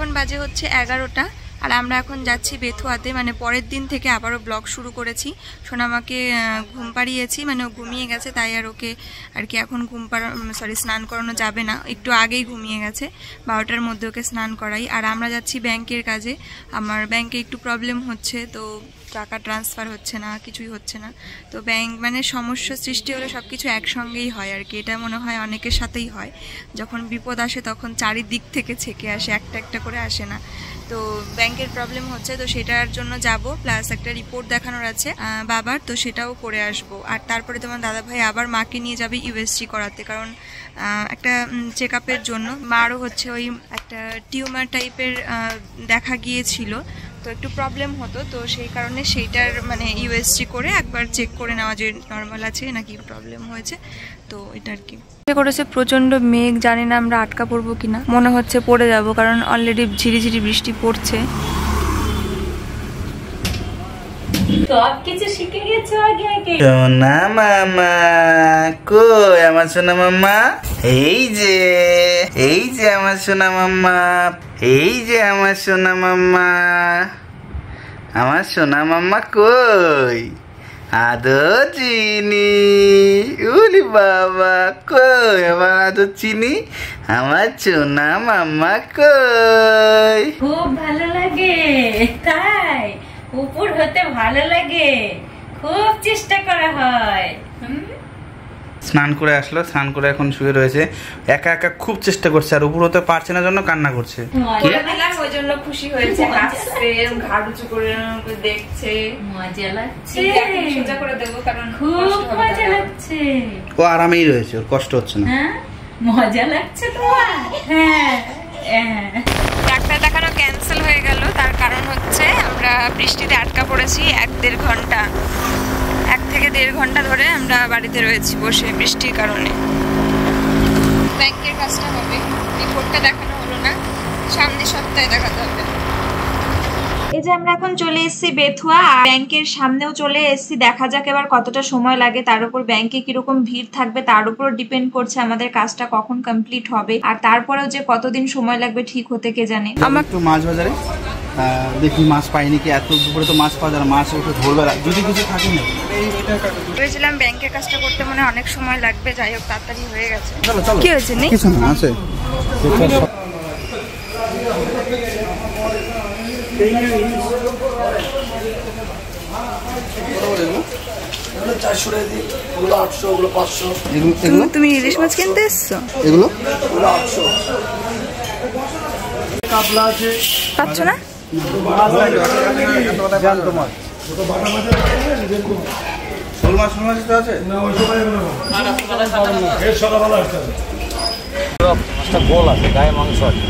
এখন বাজে হচ্ছে 11টা আর আমরা এখন যাচ্ছি বেথুয়াতে, মানে পরের দিন থেকে আবারও ব্লগ শুরু করেছি। সোনামাকে ঘুম পাড়িয়েছি, মানে ও ঘুমিয়ে গেছে, তাই আর ওকে আর কি এখন স্নান করানো যাবে না, একটু আগেই ঘুমিয়ে গেছে, 12টার মধ্যে ওকে স্নান করাই। আর আমরা যাচ্ছি ব্যাংকের কাজে, আমার ব্যাংকে একটু প্রবলেম হচ্ছে, তো টাকা ট্রান্সফার হচ্ছে না, কিছুই হচ্ছে না। তো ব্যাংক মানে সমস্যা সৃষ্টি হলে সব কিছু একসঙ্গেই হয় আর কি, এটা মনে হয় অনেকের সাথেই হয়, যখন বিপদ আসে তখন চারিদিক থেকে ছেকে আসে, একটা একটা করে আসে না। তো ব্যাংকের প্রবলেম হচ্ছে, তো সেটার জন্য যাব, প্লাস একটা রিপোর্ট দেখানোর আছে বাবার, তো সেটাও করে আসব। আর তারপরে তোমার দাদাভাই আবার মাকে নিয়ে যাবে ইউএসজি করাতে, কারণ একটা চেক আপের জন্য। মারও হচ্ছে ওই একটা টিউমার টাইপের দেখা গিয়েছিল, তো একটু প্রবলেম হতো, তো সেই কারণে সেইটার মানে ইউএসজি করে একবার চেক করে নেওয়া যে নর্মাল আছে নাকি প্রবলেম হয়েছে, তো এটা আর কি। করেছে প্রচন্ড মেঘ, জানি না আমরা আটকা পড়বো কিনা, মনে হচ্ছে পড়ে যাব, কারণ অলরেডি ঝিরিঝিরি বৃষ্টি পড়ছে। সোনা মামা কই আমার সোনা মামা? এই যে আমার সোনা মামা, এই যে আমার সোনা মামা, আমার সোনা মামা কই? আদো চিনি, উলি বাবা কই আমার আদো চিনি, আমার সোনা মামা কই? খুব ভালো লাগে, তাই উপর হতে ভালো লাগে, খুব চেষ্টা করা হয়। স্নান করে আসলো, স্নান করে এখন শুয়ে রয়েছে, একা একা খুব চেষ্টা করছে, আর উপর হতে পারছে না জন্য কান্না করছে। ওই জন্য খুশি হয়েছে, হাসছে, ঘাড় উঁচু করে দেখছে, মজা লাগছে, সোজা করে দেবো, কারণ খুব মজা লাগছে। ও আরামেই রয়েছে, ওর কষ্ট হচ্ছে না। মজা লাগছে তোমার? হ্যাঁ। ডাক্তার দেখানো ক্যান্সেল হয়ে গেল, তার কারণ হচ্ছে আমরা বৃষ্টিতে আটকা পড়েছি 1-1.5 ঘন্টা, 1 থেকে 1.5 ঘন্টা ধরে আমরা বাড়িতে রয়েছি বসে বৃষ্টির কারণে। ব্যাংকের কাজটা হবে, রিপোর্টটা দেখানো হলো না, সামনের সপ্তাহে দেখাতে হবে। এই যে আমরা এখন চলে এসেছি বেথুয়া, আর ব্যাংকের সামনেও চলে এসেছি, দেখা যাক এবার কতটা সময় লাগে, তার উপর ব্যাংকে কিরকম ভিড় থাকবে তার উপর ডিপেন্ড করছে আমাদের কাজটা কখন কমপ্লিট হবে, আর তারপরেও যে কতদিন সময় লাগবে ঠিক হতে কে জানে। আমার একটু মাছ বাজারে দেখি মাছ পাইনি কি, এত দুপুরে তো মাছ পাওয়া যায় না, মাছ একটু ধরবেলা যদি কিছু থাকে না। ভেবেছিলাম ব্যাংকের কাজটা করতে মনে অনেক সময় লাগবে, যাই হোক তাড়াতাড়ি হয়ে গেছে। কি হয়েছে? কিছু না, আছে তুমি ইলিশ মাছ কিনতে এসছো? এগুলো পাচ্ছ না? শোল মাছ আছে। গোল আছে, গায়ে মাংস আছে।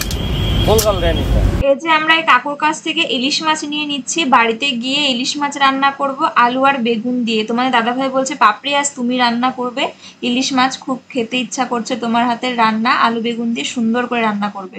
এই যে আমরা এই কাকুর কাছ থেকে ইলিশ মাছ নিয়ে নিচ্ছি, বাড়িতে গিয়ে ইলিশ মাছ রান্না করব আলু আর বেগুন দিয়ে। তোমাদের দাদাভাই বলছে পাপড়ি আজ তুমি রান্না করবে ইলিশ মাছ, খুব খেতে ইচ্ছা করছে তোমার হাতের রান্না, আলু বেগুন দিয়ে সুন্দর করে রান্না করবে।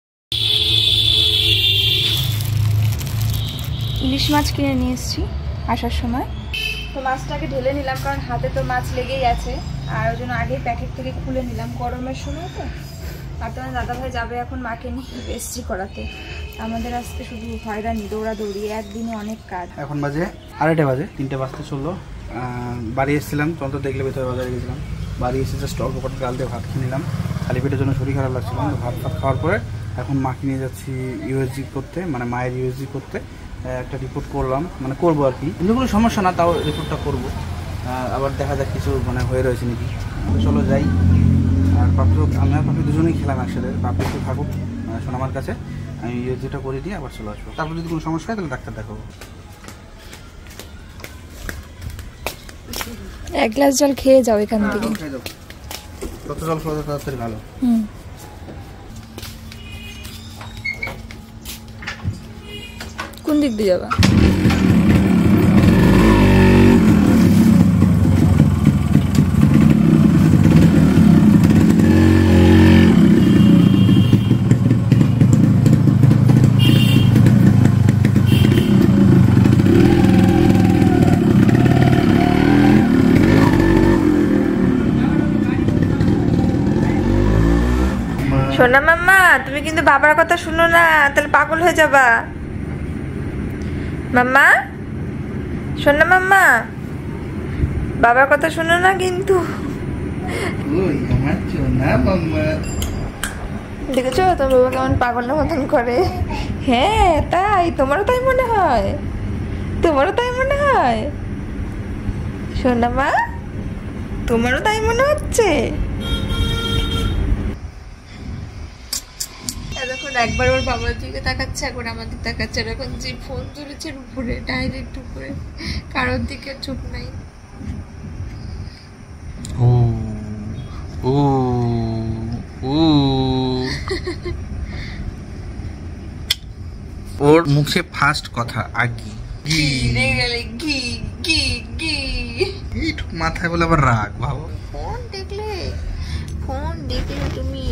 ইলিশ মাছ কিনে নিয়ে এসেছি আসার সময়, তো মাছটাকে ঢেলে নিলাম, কারণ হাতে তো মাছ লেগেই আছে, আর ওই জন্য আগে প্যাকেট থেকে খুলে নিলাম, গরমের সময় তো। আর তোমার দাদাভাই যাবে এখন মাকে নিয়ে ইউএসজি করাতে, আমাদের আজকে শুধু হয়রানি, দৌড়াদৌড়ি, একদিনে অনেক কাজ। এখন বাজে 2:30 বাজে, 3টে বাজতে চললো। বাড়ি এসেছিলাম, তখন তো দেখলে ভেতরে বাজারে গেছিলাম, বাড়ি এসে জাস্ট অল্প কটা ডাল দিয়ে ভাত খেয়ে নিলাম, খালি পেটের জন্য শরীর খারাপ লাগছিল, তো ভাত খাওয়ার পরে এখন মাকে নিয়ে যাচ্ছি ইউএসজি করতে, মানে মায়ের ইউএসজি করতে। একটা রিপোর্ট করলাম, মানে করবো আর কি, কিন্তু কোনো সমস্যা না, তাও রিপোর্টটা করবো, আবার দেখা যাক কিছু মানে হয়ে রয়েছে নাকি। চলো যাই। আর পাপড়ি, আমি আর পাপড়ি দুজনেই খেলাম একসাথে, পাপড়ি একটু থাকুক সোনামার কাছে, আমি ইউএসজিটা করে দিয়ে আবার চলে আসবো, তারপর যদি কোনো সমস্যা হয় তাহলে ডাক্তার দেখাবো। 1 গ্লাস জল খেয়ে যাও এখান থেকে, যত জল খাওয়া যায় তাড়াতাড়ি ভালো। কোন দিক দিয়ে যাবা? সোনা মাম্মা, তুমি কিন্তু বাবার কথা শুনো না, তাহলে পাগল হয়ে যাবা। মাম্মা, সোনা মাম্মা, বাবার কথা শুনো না কিন্তু। দেখেছো তোমার বাবা কেমন পাগলের মতন করে? হ্যাঁ তাই, তোমারও তাই মনে হয়? তোমারও তাই মনে হয় সোনা মা? তোমারও তাই মনে হচ্ছে? এখন একবার ওর বাবার দিকে তাকাচ্ছে, এখন আমাদের তাকাচ্ছে, আর এখন যে ফোন ধরেছে উপরে, ডাইরেক্ট উপরে, কারোর দিকে চোখ নাই। ও ও ও ওর মুখে ফার্স্ট কথা আগি মাথায় বলে আবার রাগ। ভাবো ফোন দেখলে তুমি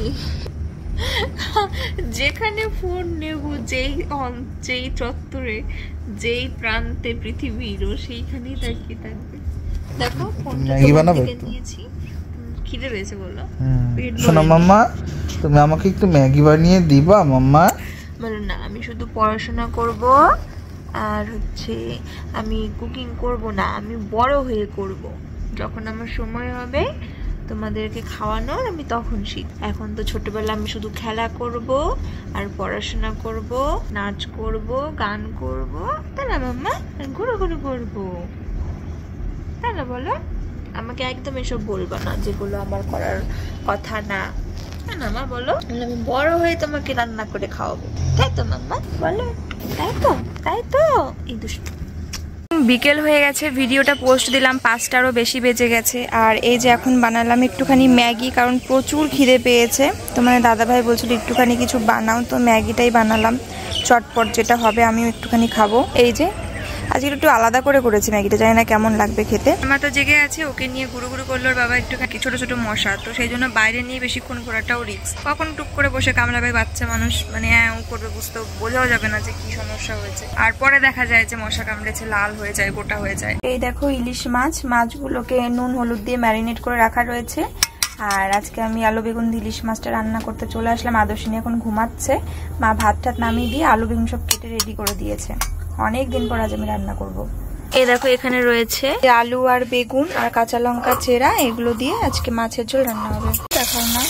যেখানে ফোন নেব, যেই চত্বরে, যেই প্রান্তে পৃথিবীর, সেইখানেই তাকিয়ে থাকবে। দেখো ম্যাগি বানাবে একটু? নিয়েছি, খিদে পেয়েছে বললো। শোনো মাম্মা, তুমি আমাকে একটু ম্যাগি বানিয়ে দিবা মাম্মা? বলো না, আমি শুধু পড়াশোনা করব আর হচ্ছে আমি কুকিং করব না, আমি বড় হয়ে করব। যখন আমার সময় হবে তোমাদেরকে খাওয়ানোর, আমি তখন শিখ। এখন তো ছোটবেলা আমি শুধু খেলা করব আর পড়াশোনা করব, নাচ করব, গান করব, তাই না মাম্মা? ঘুরোঘুরি করব, তাই না? বলো, আমাকে একদম এসব বলবা না যেগুলো আমার করার কথা না, তাই না মা? বলো, আমি বড় হয়ে তোমাকে রান্না করে খাওয়াবো, তাই তো মাম্মা? বলো, তাই তো? তাই তো? এই দুষ্টু। বিকেল হয়ে গেছে, ভিডিওটা পোস্ট দিলাম 5টারও বেশি বেজে গেছে। আর এই যে এখন বানালাম একটুখানি ম্যাগি, কারণ প্রচুর খিদে পেয়েছে। তো মানে দাদাভাই বলছিল একটুখানি কিছু বানাও, তো ম্যাগিটাই বানালাম চটপট, যেটা হবে আমিও একটুখানি খাবো। এই যে আজকে একটু আলাদা করে করেছি ম্যাগিটা, জানি না কেমন লাগবে খেতে। আমার তো জেগে আছে, ওকে নিয়ে ঘুরু ঘুরু করলো ওর বাবা একটুখানি, ছোট ছোট মশা, তো সেই জন্য বাইরে নিয়ে বেশিক্ষণ ঘোরাটাও রিস্ক। কখন টুক করে বসে কামড়াবে বাচ্চা মানুষ, মানে ও করবে, বুঝতে বোঝাও যাবে না যে কি সমস্যা হয়েছে। আর পরে দেখা যায় যে মশা কামড়েছে, লাল হয়ে যায়, গোটা হয়ে যায়। এই দেখো ইলিশ মাছ, মাছগুলোকে নুন হলুদ দিয়ে ম্যারিনেট করে রাখা রয়েছে। আর আজকে আমি আলু বেগুন দিয়ে ইলিশ মাছটা রান্না করতে চলে আসলাম। আদর্শিনী এখন ঘুমাচ্ছে, মা ভাত টাত নামিয়ে দিয়ে আলু বেগুন সব কেটে রেডি করে দিয়েছে। অনেক দিন পর আজ আমি রান্না করব। এই দেখো এখানে রয়েছে আলু আর বেগুন আর কাঁচা লঙ্কা চেরা, এগুলো দিয়ে আজকে মাছের ঝোল রান্না হবে। দেখাও না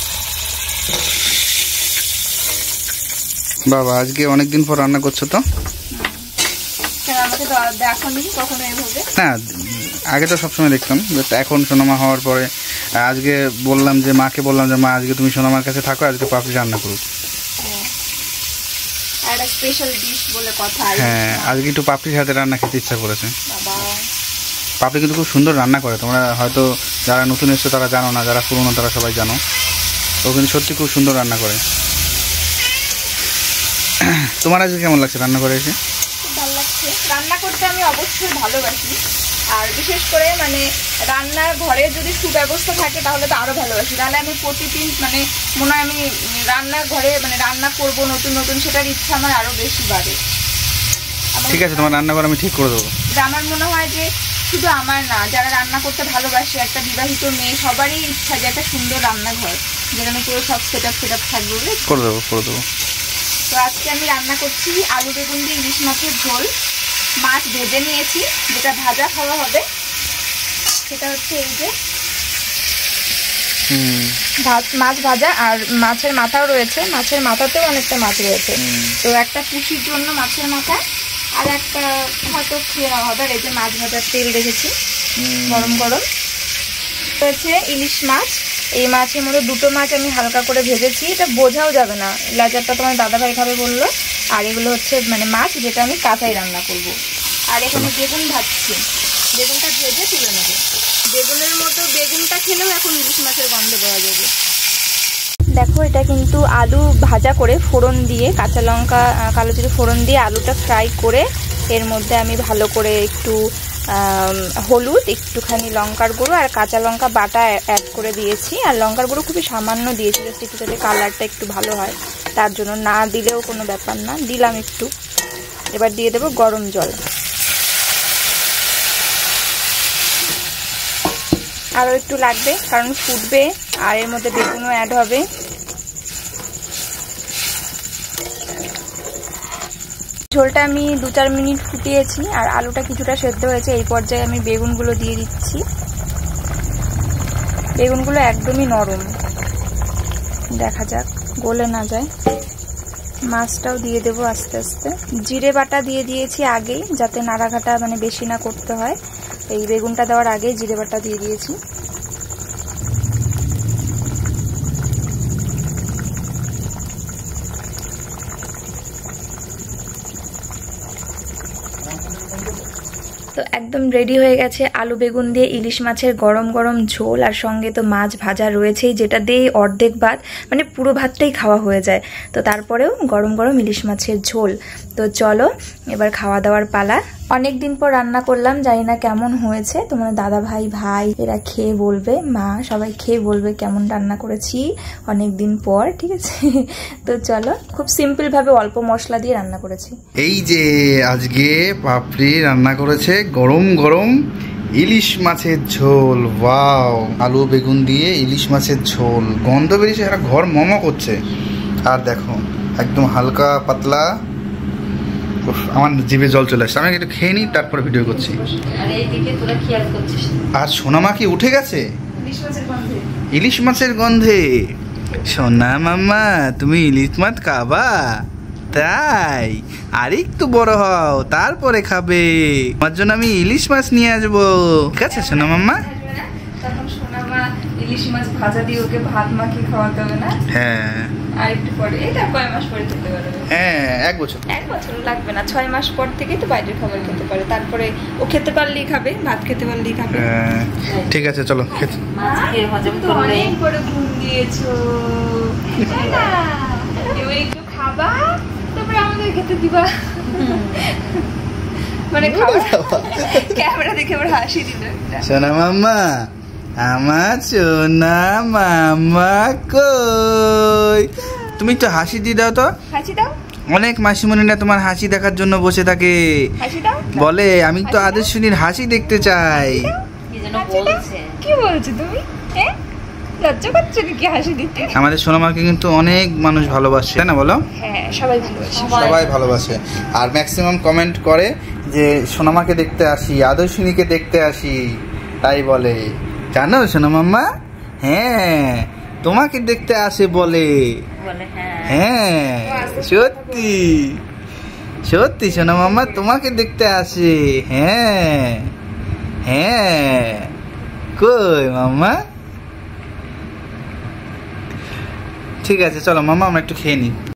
বাবা, আজকে অনেকদিন পর রান্না করছো তো? আমাকে তো দেখোনি কখনো এভাবে। না, আগে তো সবসময় দেখতাম, এখন সোনামা হওয়ার পরে আজকে বললাম যে মাকে বললাম যে মা আজকে তুমি সোনামার কাছে থাকো, আজকে পাপড়ি রান্না করুক। একটা স্পেশাল ডিশ বলে কথা। হ্যাঁ, আজকে একটু পাপড়ির হাতে রান্না খেতে ইচ্ছা করেছে। পাপড়ি কিন্তু খুব সুন্দর রান্না করে, তোমরা হয়তো যারা নতুন এসছো তারা জানো না, যারা পুরনো তারা সবাই জানো। ও কিন্তু সত্যি খুব সুন্দর রান্না করে। তোমার আজকে কেমন লাগছে রান্না করে এসে? খুব ভালো লাগছে, রান্না করতে আমি অবশ্যই ভালোবাসি। আর বিশেষ করে মানে রান্নার ঘরে যদি সুব্যবস্থা থাকে তাহলে তো আরো ভালোবাসি। তাহলে আমি প্রতিদিন মানে মনে হয় আমি রান্নার ঘরে মানে রান্না করব নতুন নতুন, সেটার ইচ্ছা আমার আরো বেশি বাড়ে। ঠিক আছে, তোমার রান্নাঘর আমি ঠিক করে দেবো। আমার মনে হয় যে শুধু আমার না, যারা রান্না করতে ভালোবাসে, একটা বিবাহিত মেয়ে সবারই ইচ্ছা যে একটা সুন্দর রান্নাঘর যেখানে পুরো সব সেট আপ থাকবে। করে দেবো। তো আজকে আমি রান্না করছি আলু বেগুন দিয়ে ইলিশ মাছের ঝোল। মাছ ভেজে নিয়েছি, যেটা ভাজা খাওয়া হবে সেটা হচ্ছে এই যে মাছ ভাজা, আর মাছের মাথাও রয়েছে, মাছের মাথাতেও অনেকটা মাছ রয়েছে। তো একটা পুষির জন্য মাছের মাথা, আর একটা হয়তো খেয়ে নেওয়া হবে। আর এই যে মাছ ভাজার তেল রেখেছি গরম গরম। রয়েছে ইলিশ মাছ, এই মাছের মধ্যে দুটো মাছ আমি হালকা করে ভেজেছি, এটা বোঝাও যাবে না, লেজারটা তোমার দাদাভাই খাবে বললো। আর এগুলো হচ্ছে মানে মাছ, যেটা আমি কাঁচাই রান্না করব। আর এখানে বেগুন ভাজছি, বেগুনটা ভেজে তুলে নেবে। বেগুনের মতো বেগুনটা খেলেও এখন ইলিশ মাছের গন্ধ পাওয়া যাবে। দেখো এটা কিন্তু আলু ভাজা করে ফোড়ন দিয়ে, কাঁচা লঙ্কা কালো জিরে ফোড়ন দিয়ে আলুটা ফ্রাই করে এর মধ্যে আমি ভালো করে একটু হলুদ, একটুখানি লঙ্কার গুঁড়ো আর কাঁচা লঙ্কা বাটা অ্যাড করে দিয়েছি। আর লঙ্কার গুঁড়ো খুবই সামান্য দিয়েছি, জাস্ট একটু যাতে কালারটা একটু ভালো হয় তার জন্য, না দিলেও কোনো ব্যাপার না, দিলাম একটু। এবার দিয়ে দেবো গরম জল, আরও একটু লাগবে কারণ ফুটবে আর এর মধ্যে বেগুনও অ্যাড হবে। ঝোলটা আমি 2-4 মিনিট ফুটিয়েছি আর আলুটা কিছুটা সেদ্ধ হয়েছে। এই পর্যায়ে আমি বেগুনগুলো দিয়ে দিচ্ছি। বেগুনগুলো একদমই নরম, দেখা যাক গলে না যায়। মাছটাও দিয়ে দেবো আস্তে আস্তে। জিরে বাটা দিয়ে দিয়েছি আগেই, যাতে নাড়াঘাটা মানে বেশি না করতে হয়। এই বেগুনটা দেওয়ার আগে জিরে বাটা দিয়ে দিয়েছি। তো একদম রেডি হয়ে গেছে আলু বেগুন দিয়ে ইলিশ মাছের গরম গরম ঝোল, আর সঙ্গে তো মাছ ভাজা রয়েছেই, যেটা দিয়ে অর্ধেক ভাত মানে পুরো ভাতটাই খাওয়া হয়ে যায়। তো তারপরেও গরম গরম ইলিশ মাছের ঝোল। তো চলো এবার খাওয়া দাওয়ার পালা। অনেক দিন পর রান্না করলাম, জানি না কেমন হয়েছে। তোমার দাদা ভাই এরা খেয়ে বলবে, মা সবাই খেয়ে বলবে কেমন রান্না করেছি অনেক দিন পর, ঠিক আছে? তো চলো, খুব সিম্পল ভাবে অল্প মশলা দিয়ে রান্না করেছি। এই যে আজকে পাপড়ি রান্না করেছে গরম গরম ইলিশ মাছের ঝোল। ওয়াও, আলু বেগুন দিয়ে ইলিশ মাছের ঝোল, গন্ধ বেরিয়েছে, একটা ঘর মমো করছে। আর দেখো একদম হালকা পাতলা, আমার জিভে জল চলে আসছে। আমি একটু খেয়ে নিই, তারপরে ভিডিও করছি। আর সোনামা কি উঠে গেছে ইলিশ মাছের গন্ধে? সোনা মাম্মা, তুমি ইলিশ মাছ খাবা? তাই আর একটু বড় হও, তারপরে খাবে। আমার জন্য আমি ইলিশ মাছ নিয়ে আসবো, ঠিক আছে সোনা মাম্মা? তখন সোনামা ইলিশ মাছ ভাজা দিয়ে ওকে ভাত মাখিয়ে খাওয়াতে হবে না? হ্যাঁ, আর একটু পরে, এটা কয় মাস পরে খেতে পারবে? হ্যাঁ, 1 বছর। 1 বছর লাগবে না, 6 মাস পর থেকেই তো বাইরের খাবার খেতে পারে। তারপরে ও খেতে পারলেই খাবে, ভাত খেতে পারলেই খাবে। ঠিক আছে, চলো খেতে। অনেক বড় ঘুম দিয়েছো, এবার একটু খাবা, তারপরে আমাদের খেতে দিবা। মানে ক্যামেরা দেখে আবার হাসি দিল। সোনা মাম্মা, আমার সোনা মাম্মা কই? তুমি তো হাসি দিয়ে দাও তো। হাসি দাও। অনেক মাসিমণিরা তোমার হাসি দেখার জন্য বসে থাকে, বলে আমি তো আদর্শনীর হাসি দেখতে চাই। কি বলছো তুমি? লজ্জা করছো নাকি হাসি দিতে? আমাদের সোনামাকে কিন্তু অনেক মানুষ ভালোবাসে, তাই না বলো? হ্যাঁ, সবাই ভালোবাসে, সবাই ভালোবাসে। আর ম্যাক্সিমাম কমেন্ট করে যে সোনামাকে দেখতে আসি, আদর্শনীকে দেখতে আসি, তাই বলে। জানো সোনা মাম্মা? হ্যাঁ, তোমাকে দেখতে আসে বলে। হ্যাঁ, সত্যি সত্যি সোনা মাম্মা তোমাকে দেখতে আসে। হ্যাঁ হ্যাঁ, কই মাম্মা? ঠিক আছে, চলো মাম্মা আমরা একটু খেয়ে নিই।